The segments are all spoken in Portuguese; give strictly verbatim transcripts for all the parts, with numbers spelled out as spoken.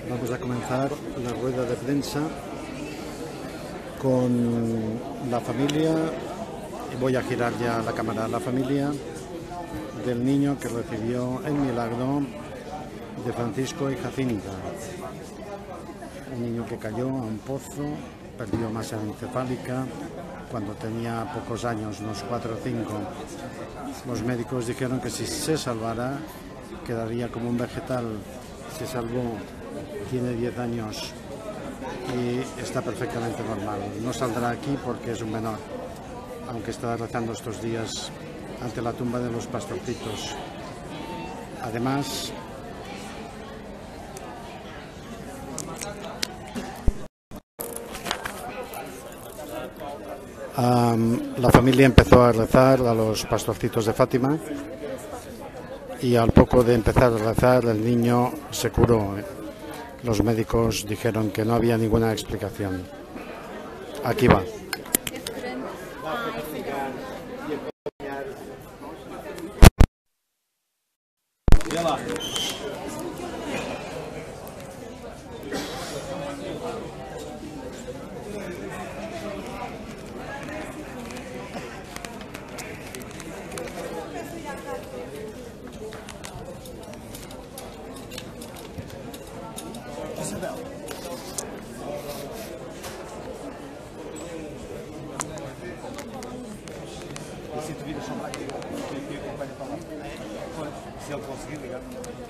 Vamos a comenzar la rueda de prensa con la familia, y voy a girar ya la cámara, la familia del niño que recibió el milagro de Francisco y Jacinta. Un niño que cayó a un pozo, perdió masa encefálica cuando tenía pocos años, unos cuatro o cinco. Los médicos dijeron que si se salvara quedaría como un vegetal. Se salvó, tiene diez años y está perfectamente normal. No saldrá aquí porque es un menor, aunque está rezando estos días ante la tumba de los pastorcitos. Además, um, la familia empezó a rezar a los pastorcitos de Fátima y al poco de empezar a rezar el niño se curó. Los médicos dijeron que no había ninguna explicación. Aquí va. Se ele conseguir ligar.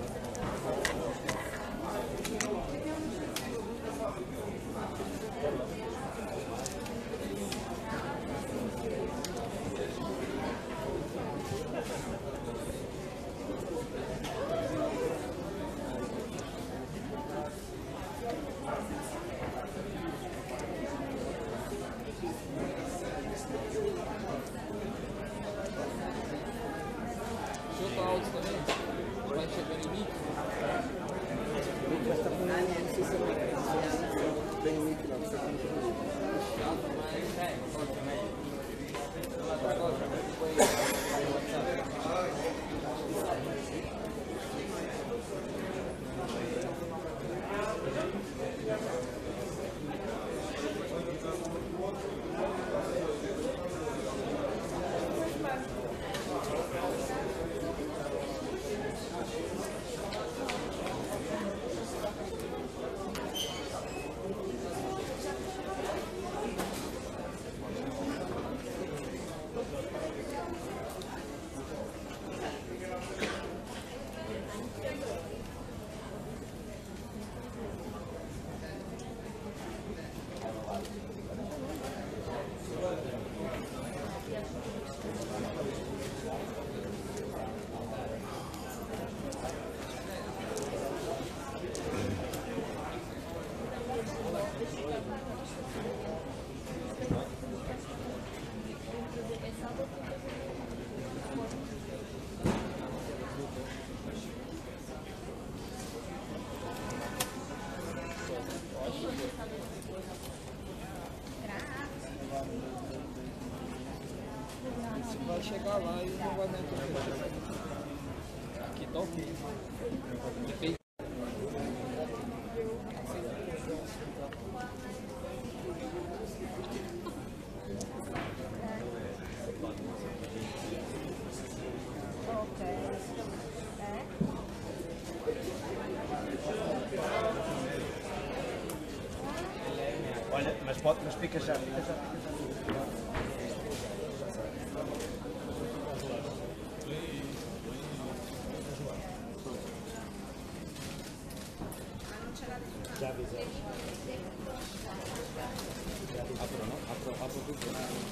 Vai chegar lá e não vai nem ter. Aqui tá ok. Depende. Olha, mas, pode, mas fica já, fica já. Já avisei. Apro, não? Apro, apro tudo.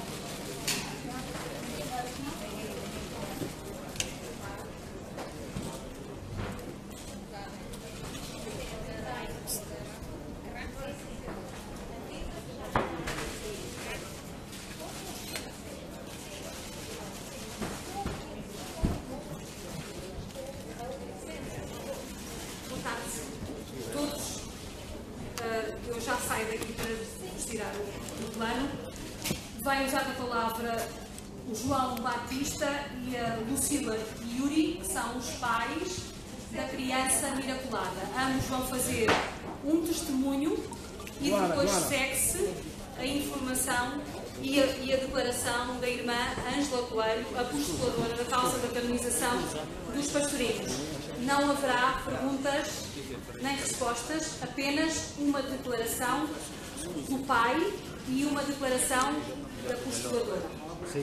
Eu já saio daqui para vos tirar o plano. Vai usar a palavra o João Batista e a Lucila Yuri, que são os pais da criança miraculada. Ambos vão fazer um testemunho e depois segue-se a informação e a, e a declaração da irmã Ângela Coelho, apostoladora da causa da canonização dos pastorinhos. Não haverá perguntas nem respostas, apenas uma declaração do pai e uma declaração da apostoladora. Sim.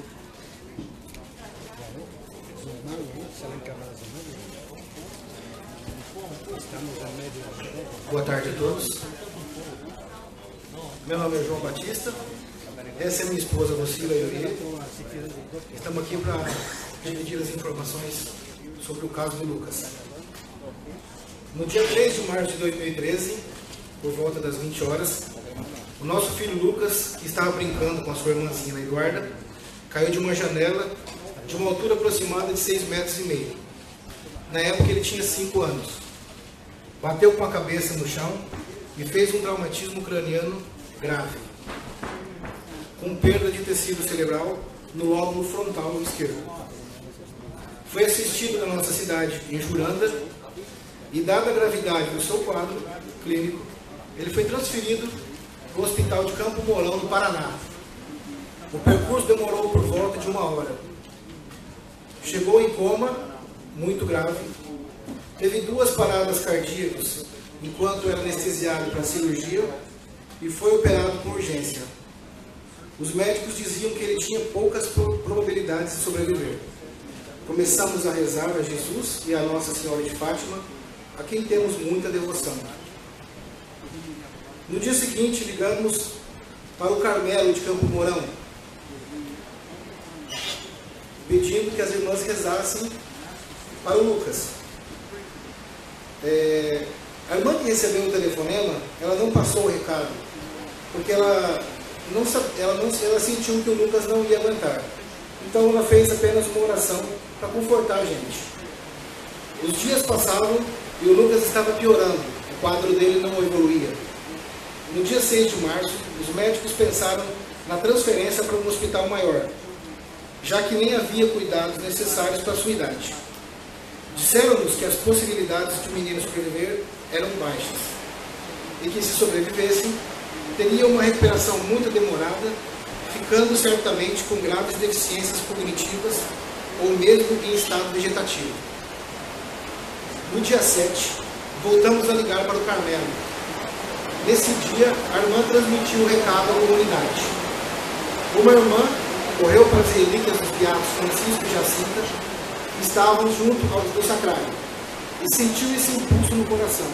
Boa tarde a todos. Meu nome é João Batista. Essa é minha esposa, Lucila Iuri. Estamos aqui para dividir as informações sobre o caso de Lucas. No dia três de março de dois mil e treze, por volta das vinte horas, o nosso filho Lucas, que estava brincando com a sua irmãzinha Eduarda, caiu de uma janela de uma altura aproximada de seis metros e meio. Na época ele tinha cinco anos. Bateu com a cabeça no chão e fez um traumatismo craniano grave, com perda de tecido cerebral no lóbulo frontal esquerdo. Foi assistido na nossa cidade, em Juranda, e dada a gravidade do seu quadro clínico, ele foi transferido para o Hospital de Campo Mourão, no Paraná. O percurso demorou por volta de uma hora. Chegou em coma, muito grave, teve duas paradas cardíacas enquanto era anestesiado para a cirurgia e foi operado com urgência. Os médicos diziam que ele tinha poucas probabilidades de sobreviver. Começamos a rezar a Jesus e a Nossa Senhora de Fátima, a quem temos muita devoção. No dia seguinte, ligamos para o Carmelo de Campo Mourão, pedindo que as irmãs rezassem para o Lucas. É, a irmã que recebeu o telefonema, ela não passou o recado, porque ela, não, ela, não, ela sentiu que o Lucas não ia aguentar. Então ela fez apenas uma oração para confortar a gente. Os dias passavam e o Lucas estava piorando, o quadro dele não evoluía. No dia seis de março, os médicos pensaram na transferência para um hospital maior, já que nem havia cuidados necessários para a sua idade. Disseram-nos que as possibilidades de o menino sobreviver eram baixas, e que se sobrevivessem, teria uma recuperação muito demorada, ficando certamente com graves deficiências cognitivas ou mesmo em estado vegetativo. No dia sete, voltamos a ligar para o Carmelo. Nesse dia, a irmã transmitiu o recado à comunidade. Uma irmã correu para as relíquias dos beatos Francisco e Jacinta, que estavam junto aos do sacrário, e sentiu esse impulso no coração.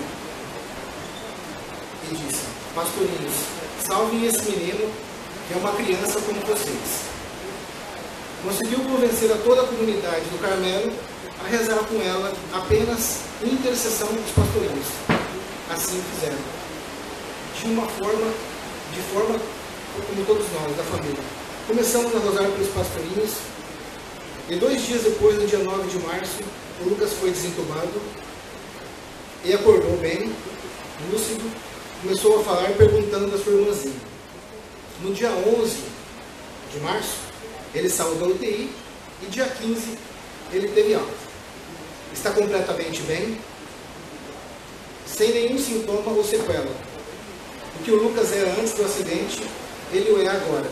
E disse: pastorinhos, salvem esse menino, que é uma criança como vocês. Conseguiu convencer a toda a comunidade do Carmelo a rezar com ela apenas em intercessão dos pastorinhos. Assim fizeram. De uma forma, de forma como todos nós, da família. Começamos a rezar pelos pastorinhos, e dois dias depois, no dia nove de março, o Lucas foi desentubado e acordou bem, lúcido, começou a falar perguntando da sua irmãzinha. No dia onze de março, ele saiu da U T I e dia quinze ele teve alta. Está completamente bem, sem nenhum sintoma ou sequela. O que o Lucas era antes do acidente, ele o é agora.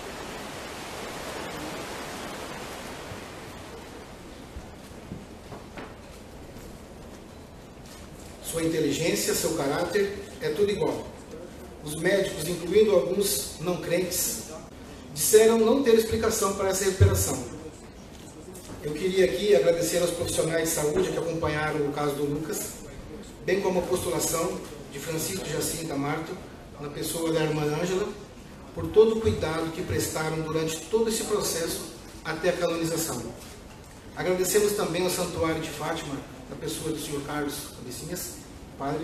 Sua inteligência, seu caráter, é tudo igual. Os médicos, incluindo alguns não crentes, disseram não ter explicação para essa recuperação. Eu queria aqui agradecer aos profissionais de saúde que acompanharam o caso do Lucas, bem como a apostolação de Francisco e Jacinta Marto, na pessoa da irmã Ângela, por todo o cuidado que prestaram durante todo esse processo até a canonização. Agradecemos também ao Santuário de Fátima, na pessoa do senhor Carlos Cabecinhas, padre.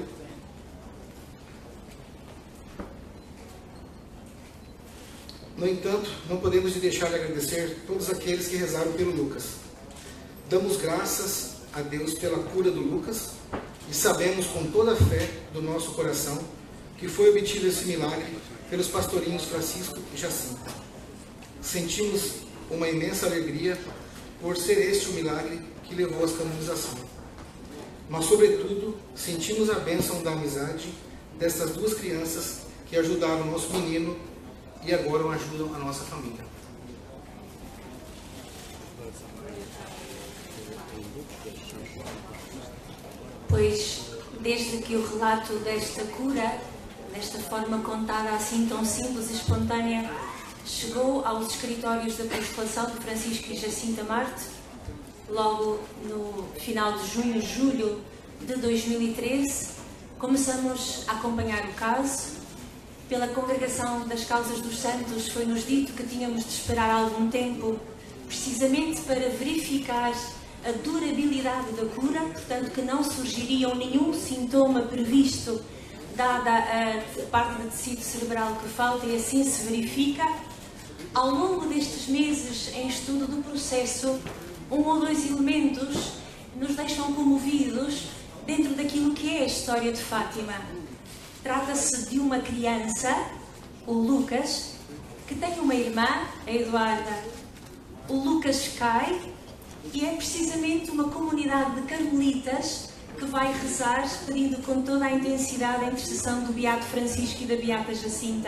No entanto, não podemos deixar de agradecer todos aqueles que rezaram pelo Lucas. Damos graças a Deus pela cura do Lucas e sabemos com toda a fé do nosso coração que foi obtido esse milagre pelos pastorinhos Francisco e Jacinta. Sentimos uma imensa alegria por ser este o milagre que levou à canonização. mas, sobretudo, sentimos a bênção da amizade destas duas crianças que ajudaram o nosso menino e agora ajudam a nossa família. Pois, desde que o relato desta cura, desta forma contada assim tão simples e espontânea, chegou aos escritórios da Consolação de Francisco e Jacinta Marte, logo no final de junho, julho de dois mil e treze, começamos a acompanhar o caso. Pela Congregação das Causas dos Santos foi-nos dito que tínhamos de esperar algum tempo, precisamente para verificar a durabilidade da cura, portanto que não surgiria nenhum sintoma previsto, dada a parte do tecido cerebral que falta, e assim se verifica. Ao longo destes meses em estudo do processo, um ou dois elementos nos deixam comovidos dentro daquilo que é a história de Fátima. Trata-se de uma criança, o Lucas, que tem uma irmã, a Eduarda. O Lucas cai e é precisamente uma comunidade de carmelitas que vai rezar, pedindo com toda a intensidade a intercessão do Beato Francisco e da Beata Jacinta.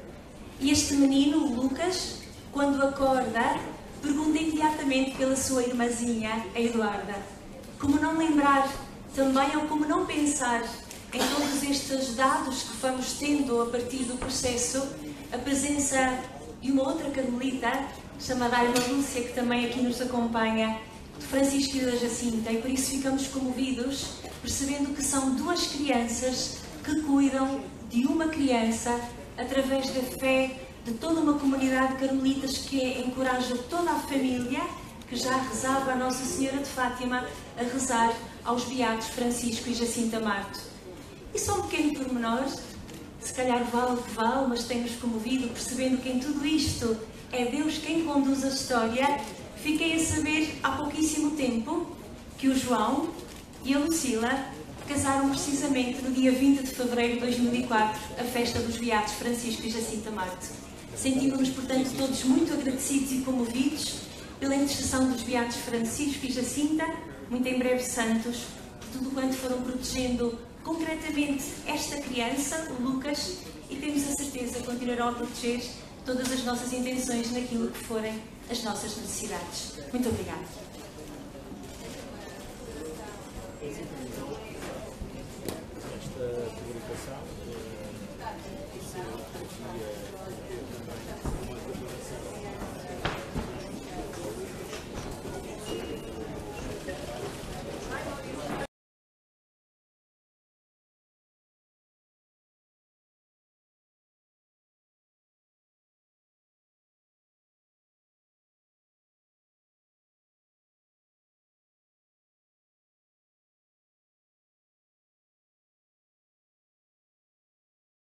E este menino, o Lucas, quando acorda, pergunta imediatamente pela sua irmãzinha, a Eduarda. Como não lembrar também, ou como não pensar em todos estes dados que vamos tendo a partir do processo, a presença de uma outra carmelita, chamada Irmã Lúcia, que também aqui nos acompanha, de Francisco e da Jacinta, e por isso ficamos comovidos, percebendo que são duas crianças que cuidam de uma criança através da fé de toda uma comunidade de carmelitas que encoraja toda a família, que já rezava a Nossa Senhora de Fátima, a rezar aos Beatos Francisco e Jacinta Marte. E só um pequeno pormenor, se calhar vale o que vale, mas tem-nos comovido, percebendo que em tudo isto é Deus quem conduz a história. Fiquei a saber há pouquíssimo tempo que o João e a Lucila casaram precisamente no dia vinte de fevereiro de dois mil e quatro, a festa dos Beatos Francisco e Jacinta Marte. Sentimos-nos, portanto, todos muito agradecidos e comovidos pela intercessão dos Beatos Francisco e Jacinta, muito em breve santos, por tudo quanto foram protegendo concretamente esta criança, o Lucas, e temos a certeza que continuarão a proteger todas as nossas intenções naquilo que forem as nossas necessidades. Muito obrigada. Esta publicação é uma declaração